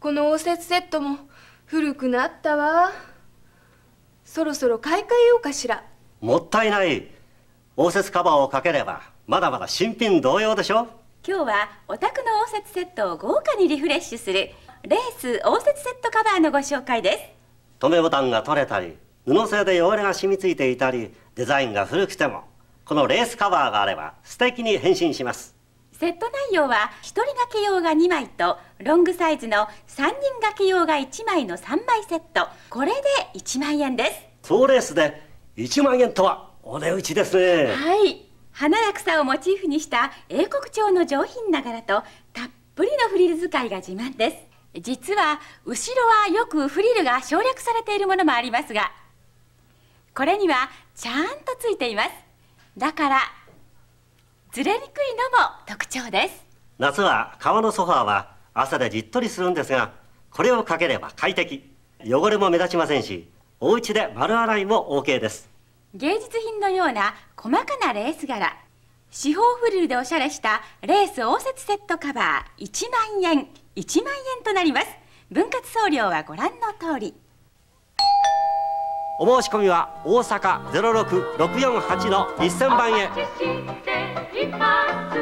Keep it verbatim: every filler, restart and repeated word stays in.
この応接セットも古くなったわ。そろそろ買い替えようかしら。 もったいない。応接カバーをかければまだまだ新品同様でしょ。 今日はお宅の応接セットを豪華にリフレッシュするレース応接セットカバーのご紹介です。 留めボタンが取れたり、布製で汚れが染みついていたり、デザインが古くてもこのレースカバーがあれば素敵に変身します。 セット内容はひとり掛け用がにまいとロングサイズのさんにん掛け用がいちまいのさんまいセット。これでいちまんえんです。 総レースでいちまんえんとはお値打ちですね。 はい、花や草をモチーフにした英国調の上品な柄とたっぷりのフリル使いが自慢です。実は後ろはよくフリルが省略されているものもありますが、これにはちゃんとついています。だからずれにくいのも特徴です。 夏は革のソファーは朝でじっとりするんですが、これをかければ快適。汚れも目立ちませんし、お家で丸洗いも オーケー です。 芸術品のような細かなレース柄、四方フリルでおしゃれしたレース応接セットカバーいちまんえん、いちまんえんとなります。分割送料はご覧の通り。 お申し込みは大阪 ゼロろくろくよんはちのいっせんばんへ。